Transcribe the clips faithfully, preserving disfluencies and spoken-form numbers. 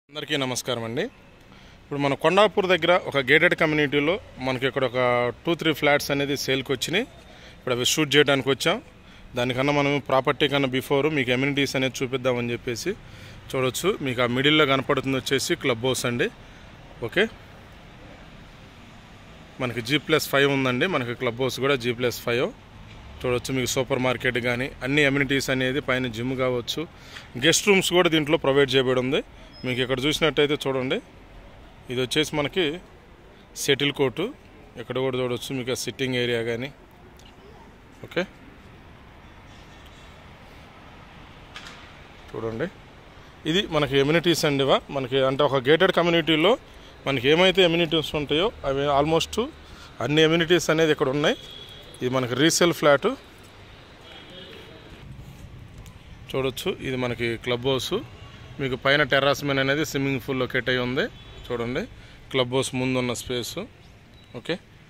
అందరికీ నమస్కారం అండి. ఇప్పుడు మన కొండాపూర్ దగ్గర ఒక గేటెడ్ కమ్యూనిటీలో మనకి ఇక్కడ ఒక టూ త్రీ ఫ్లాట్స్ అనేది సేల్కి వచ్చినాయి. ఇప్పుడు అవి షూట్ చేయడానికి వచ్చాం. దానికన్నా మనం ప్రాపర్టీ కన్నా బిఫోర్ మీకు ఎమ్యూనిటీస్ అనేది చూపిద్దామని చెప్పేసి చూడవచ్చు. మీకు ఆ మిడిల్లో కనపడుతుంది వచ్చేసి క్లబ్ హౌస్ అండి. ఓకే, మనకి జీ ప్లస్ ఫైవ్ ఉందండి. మనకి క్లబ్ హౌస్ కూడా జీ ప్లస్ ఫైవ్ చూడవచ్చు. మీకు సూపర్ మార్కెట్ కానీ అన్ని ఎమ్యూనిటీస్ అనేది పైన జిమ్ కావచ్చు, గెస్ట్ రూమ్స్ కూడా దీంట్లో ప్రొవైడ్ చేయబడి ఉంది. మీకు ఇక్కడ చూసినట్టయితే చూడండి, ఇది వచ్చేసి మనకి సెటిల్ కోర్టు, ఇక్కడ కూడా చూడవచ్చు. మీకు సిట్టింగ్ ఏరియా కానీ ఓకే చూడండి. ఇది మనకి ఎమ్యూనిటీస్ అండివా మనకి అంటే ఒక గేటెడ్ కమ్యూనిటీలో మనకి ఏమైతే ఎమ్యూనిటీస్ ఉంటాయో అవి ఆల్మోస్ట్ అన్ని ఎమ్యూనిటీస్ అనేది ఇక్కడ ఉన్నాయి. ఇది మనకి రీసేల్ ఫ్లాటు చూడొచ్చు. ఇది మనకి క్లబ్ హౌస్. మీకు పైన టెర్రాస్ మీద అనేది స్విమ్మింగ్ పూల్ లొకేట్ అయి ఉంది చూడండి. క్లబ్ హౌస్ ముందు ఉన్న స్పేసు ఓకే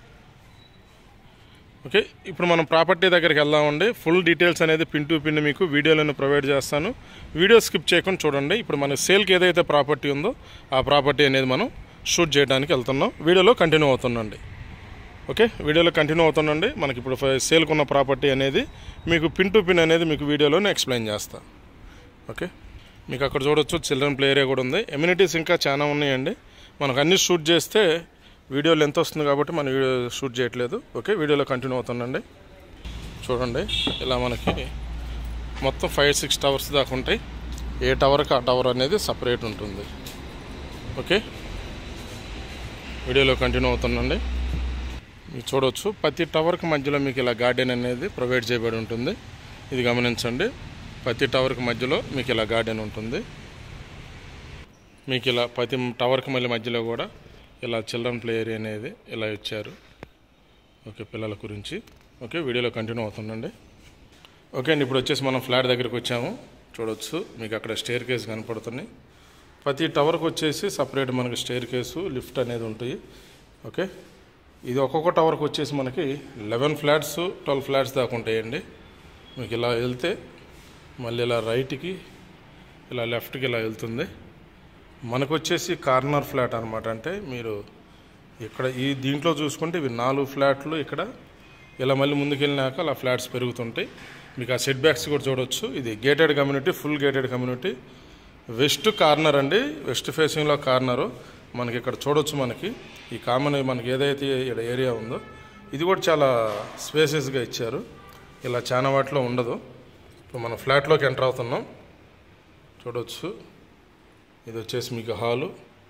ఓకే ఇప్పుడు మనం ప్రాపర్టీ దగ్గరికి వెళ్దామండి. ఫుల్ డీటెయిల్స్ అనేది పిన్ టు పిన్ మీకు వీడియోలను ప్రొవైడ్ చేస్తాను. వీడియో స్కిప్ చేయకుండా చూడండి. ఇప్పుడు మన సేల్కి ఏదైతే ప్రాపర్టీ ఉందో ఆ ప్రాపర్టీ అనేది మనం షూట్ చేయడానికి వెళ్తున్నాం. వీడియోలో కంటిన్యూ అవుతుందండి. ఓకే, వీడియోలో కంటిన్యూ అవుతుందండి. మనకి ఇప్పుడు సేల్కి ఉన్న ప్రాపర్టీ అనేది మీకు పిన్ టు పిన్ అనేది మీకు వీడియోలోనే ఎక్స్ప్లెయిన్ చేస్తా. ఓకే, మీకు అక్కడ చూడొచ్చు చిల్డ్రన్ ప్లే ఏరియా కూడా ఉంది. ఎమ్యూనిటీస్ ఇంకా చాలా ఉన్నాయండి. మనకు అన్నీ షూట్ చేస్తే వీడియో లెంత్ వస్తుంది కాబట్టి మనం వీడియో షూట్ చేయట్లేదు. ఓకే, వీడియోలో కంటిన్యూ అవుతుందండి. చూడండి, ఇలా మనకి మొత్తం ఫైవ్ సిక్స్ టవర్స్ దాకా ఉంటాయి. ఏ టవర్కి ఆ టవర్ అనేది సపరేట్ ఉంటుంది. ఓకే, వీడియోలో కంటిన్యూ అవుతుందండి. మీరు చూడవచ్చు ప్రతి టవర్కి మధ్యలో మీకు ఇలా గార్డెన్ అనేది ప్రొవైడ్ చేయబడి ఉంటుంది. ఇది గమనించండి. ప్రతి టవర్కి మధ్యలో మీకు ఇలా గార్డెన్ ఉంటుంది. మీకు ఇలా ప్రతి టవర్కి మళ్ళీ మధ్యలో కూడా ఇలా చిల్డ్రన్ ప్లే ఏరియా అనేది ఇలా ఇచ్చారు. ఓకే, పిల్లల గురించి. ఓకే, వీడియోలో కంటిన్యూ అవుతుందండి. ఓకే అండి, ఇప్పుడు వచ్చేసి మనం ఫ్లాట్ దగ్గరికి వచ్చాము. చూడవచ్చు మీకు అక్కడ స్టేర్ కేస్ కనపడుతున్నాయి. ప్రతి టవర్కి వచ్చేసి సపరేట్ మనకి స్టేర్ కేసు లిఫ్ట్ అనేది ఉంటాయి. ఓకే, ఇది ఒక్కొక్క టవర్కి వచ్చేసి మనకి లెవెన్ ఫ్లాట్స్ ట్వెల్వ్ ఫ్లాట్స్ దాకా ఉంటాయండి. మీకు ఇలా వెళ్తే మళ్ళీ ఇలా రైట్కి ఇలా లెఫ్ట్కి ఇలా వెళ్తుంది. మనకు వచ్చేసి కార్నర్ ఫ్లాట్ అనమాట. అంటే మీరు ఇక్కడ ఈ దీంట్లో చూసుకుంటే ఇవి నాలుగు ఫ్లాట్లు. ఇక్కడ ఇలా మళ్ళీ ముందుకు వెళ్ళినాక అలా ఫ్లాట్స్ పెరుగుతుంటాయి. మీకు ఆ సెట్ బ్యాక్స్ కూడా చూడవచ్చు. ఇది gated community, full gated community. West corner అండి, వెస్ట్ ఫేసింగ్లో కార్నరు. మనకి ఇక్కడ చూడవచ్చు. మనకి ఈ కామన్ మనకి ఏదైతే ఏరియా ఉందో ఇది కూడా చాలా స్పేసెస్గా ఇచ్చారు. ఇలా చాలా వాటిలో ఉండదు. ఇప్పుడు మనం ఫ్లాట్లోకి ఎంటర్ అవుతున్నాం. చూడవచ్చు, ఇది వచ్చేసి మీకు హాలు.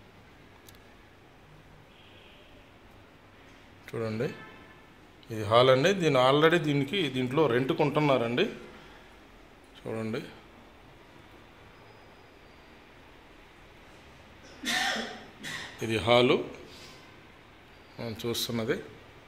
చూడండి, ఇది హాల్ అండి. దీని ఆల్రెడీ దీనికి దీంట్లో రెంట్కి ఉంటున్నారండి. చూడండి, ఇది హాలు మనం చూస్తున్నది.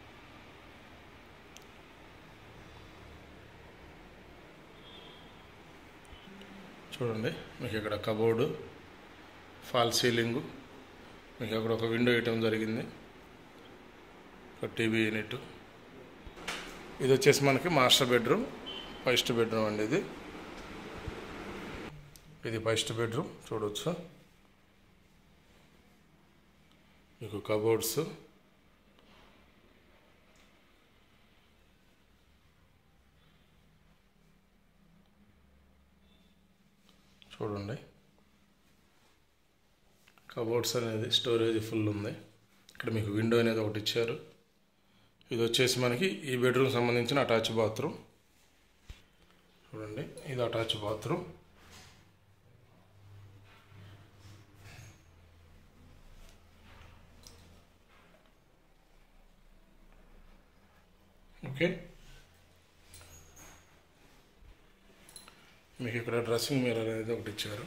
చూడండి, మీకు ఇక్కడ కబోర్డు, ఫాల్ సీలింగు, మీకు అక్కడ ఒక విండో వేయటం జరిగింది, ఒక టీవీ యూనిట్. ఇది వచ్చేసి మనకి మాస్టర్ బెడ్రూమ్, ఫస్ట్ బెడ్రూమ్ అండి. ఇది ఇది ఫస్ట్ బెడ్రూమ్. చూడవచ్చు, మీకు కబోర్డ్స్, చూడండి కబోర్డ్స్ అనేది స్టోరేజ్ ఫుల్ ఉంది. ఇక్కడ మీకు విండో అనేది ఒకటి ఇచ్చారు. ఇది వచ్చేసి మనకి ఈ బెడ్రూమ్ సంబంధించిన అటాచ్ బాత్రూమ్. చూడండి, ఇది అటాచ్ బాత్రూమ్. ఓకే, మీకు ఇక్కడ డ్రెస్సింగ్ మిర్రర్ అనేది ఒకటి ఇచ్చారు.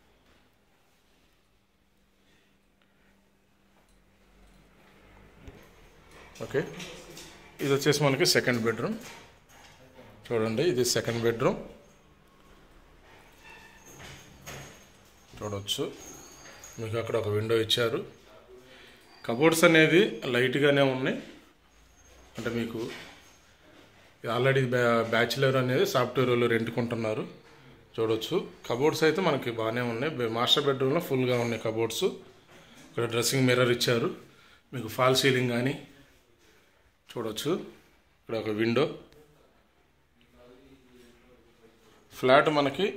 ఓకే, ఇది వచ్చేసి మనకి సెకండ్ బెడ్రూమ్. చూడండి, ఇది సెకండ్ బెడ్రూమ్. చూడవచ్చు, మీకు అక్కడ ఒక విండో ఇచ్చారు. కబోర్డ్స్ అనేది లైట్గానే ఉన్నాయి. అంటే మీకు ఆల్రెడీ బ్యాచిలర్ అనేది సాఫ్ట్వేర్ వాళ్ళు రెంట్కుంటున్నారు. చూడవచ్చు. కబోర్డ్స్ అయితే మనకి బాగానే ఉన్నాయి. మాస్టర్ బెడ్రూమ్లో ఫుల్గా ఉన్నాయి కబోర్డ్స్. ఇక్కడ డ్రెస్సింగ్ మిర్రర్ ఇచ్చారు. మీకు ఫాల్ సీలింగ్ కానీ చూడవచ్చు. ఇక్కడ ఒక విండో. ఫ్లాట్ మనకి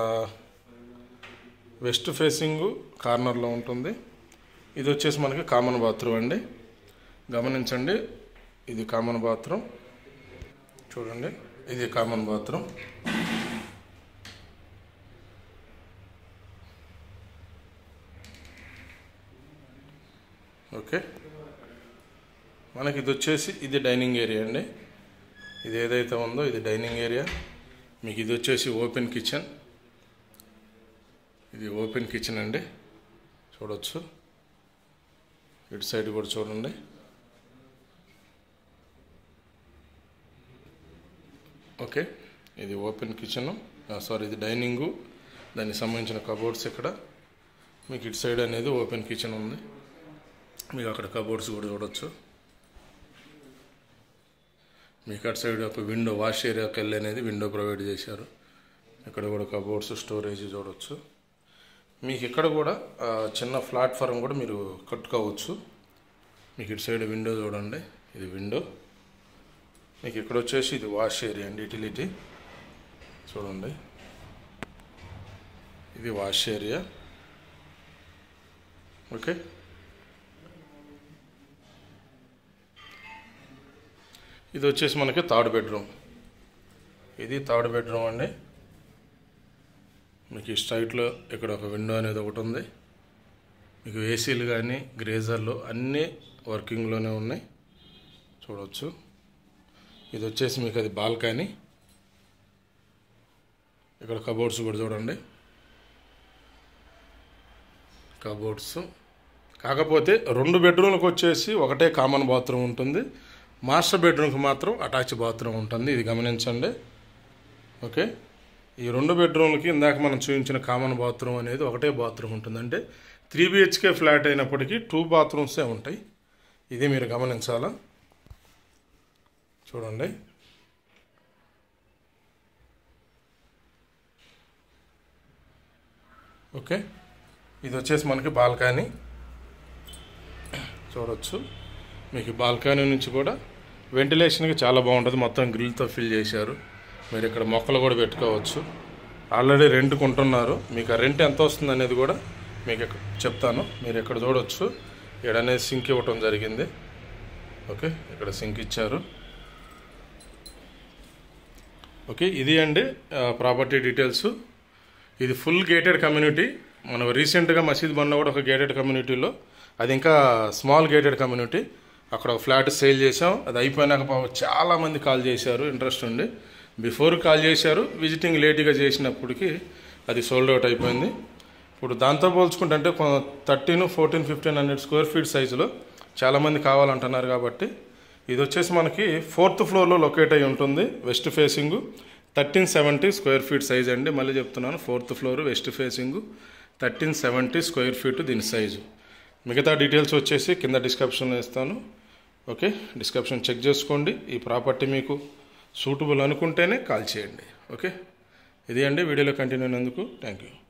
వెస్ట్ ఫేసింగ్ కార్నర్లో ఉంటుంది. ఇది వచ్చేసి మనకి కామన్ బాత్రూమ్ అండి. గమనించండి, ఇది కామన్ బాత్రూమ్. చూడండి, ఇది కామన్ బాత్రూమ్. ఓకే, మనకి ఇది వచ్చేసి ఇది డైనింగ్ ఏరియా అండి. ఇది ఏదైతే ఉందో ఇది డైనింగ్ ఏరియా. మీకు ఇది వచ్చేసి ఓపెన్ కిచెన్. ఇది ఓపెన్ కిచెన్ అండి, చూడవచ్చు. ఇటు సైడ్ కూడా చూడండి. ఓకే, ఇది ఓపెన్ కిచెను, సారీ ఇది డైనింగు, దానికి సంబంధించిన కబోర్డ్స్ ఇక్కడ. మీకు ఇటు సైడ్ అనేది ఓపెన్ కిచెన్ ఉంది. మీకు అక్కడ కబోర్డ్స్ కూడా చూడవచ్చు. మీకు అటు సైడ్ ఒక విండో, వాష్ ఏరియాకి వెళ్ళి అనేది విండో ప్రొవైడ్ చేశారు. ఇక్కడ కూడా కబోర్డ్స్, స్టోరేజ్ చూడవచ్చు. మీకు ఇక్కడ కూడా చిన్న ప్లాట్ఫారం కూడా మీరు కట్టుకోవచ్చు. మీకు ఇటు సైడ్ విండో చూడండి, ఇది విండో. మీకు ఇక్కడ వచ్చేసి ఇది వాష్ ఏరియా అండి, యూటిలిటీ చూడండి. ఇది వాష్ ఏరియా. ఓకే, ఇది వచ్చేసి మనకి థర్డ్ బెడ్రూమ్. ఇది థర్డ్ బెడ్రూమ్ అండి. మీకు ఈ స్ట్రైట్లో ఇక్కడ ఒక విండో అనేది ఒకటి ఉంది. మీకు ఏసీలు కానీ గ్రేజర్లు అన్నీ వర్కింగ్లోనే ఉన్నాయి, చూడవచ్చు. ఇది వచ్చేసి మీకు అది బాల్కనీ. ఇక్కడ కబోర్డ్స్ కూడా చూడండి, కబోర్డ్స్. కాకపోతే రెండు బెడ్రూమ్లకు వచ్చేసి ఒకటే కామన్ బాత్రూమ్ ఉంటుంది. మాస్టర్ బెడ్రూమ్కి మాత్రం అటాచ్ బాత్రూమ్ ఉంటుంది, ఇది గమనించండి. ఓకే, ఈ రెండు బెడ్రూమ్లకి ఇందాక మనం చూపించిన కామన్ బాత్రూమ్ అనేది ఒకటే బాత్రూమ్ ఉంటుంది. అంటే త్రీ బిహెచ్కే ఫ్లాట్ అయినప్పటికీ టూ బాత్రూమ్సే ఉంటాయి. ఇది మీరు గమనించాలా, చూడండి. ఓకే, ఇది వచ్చేసి మనకి బాల్కనీ చూడవచ్చు. మీకు బాల్కనీ నుంచి కూడా వెంటిలేషన్కి చాలా బాగుంటుంది. మొత్తం గ్రిల్తో ఫిల్ చేశారు. మీరు ఇక్కడ మొక్కలు కూడా పెట్టుకోవచ్చు. ఆల్రెడీ రెంట్కి ఉంటున్నారు. మీకు ఆ రెంట్ ఎంత వస్తుంది అనేది కూడా మీకు చెప్తాను. మీరు ఇక్కడ చూడవచ్చు, ఇక్కడ సింక్ ఇవ్వటం జరిగింది. ఓకే, ఇక్కడ సింక్ ఇచ్చారు. ఓకే, ఇది అండి ప్రాపర్టీ డీటెయిల్స్. ఇది ఫుల్ గేటెడ్ కమ్యూనిటీ. మనం రీసెంట్గా మసీద్ బండ్లో కూడా ఒక గేటెడ్ కమ్యూనిటీలో, అది ఇంకా స్మాల్ గేటెడ్ కమ్యూనిటీ, అక్కడ ఒక ఫ్లాట్ సేల్ చేసాం. అది అయిపోయినాక చాలామంది కాల్ చేశారు, ఇంట్రెస్ట్ ఉండి. బిఫోర్ కాల్ చేశారు, విజిటింగ్ లేట్గా చేసినప్పటికీ అది సోల్డ్ అవుట్ అయిపోయింది. ఇప్పుడు దాంతో పోల్చుకుంటే అంటే thirteen fourteen fifteen hundred square feet సైజులో చాలామంది కావాలంటున్నారు. కాబట్టి ఇది వచ్చేసి మనకి ఫోర్త్ ఫ్లోర్లో లొకేట్ అయి ఉంటుంది. West facing thirteen seventy square feet size అండి. మళ్ళీ చెప్తున్నాను, fourth floor west facing thirteen seventy square feet దీని సైజు. మిగతా డీటెయిల్స్ వచ్చేసి కింద డిస్క్రిప్షన్లో ఇస్తాను. ఓకే, డిస్క్రిప్షన్ చెక్ చేసుకోండి. ఈ ప్రాపర్టీ మీకు సూటబుల్ అనుకుంటేనే కాల్ చేయండి. ఓకే, ఇది అండి వీడియోలో కంటిన్యూ అయినందుకు థ్యాంక్ యూ.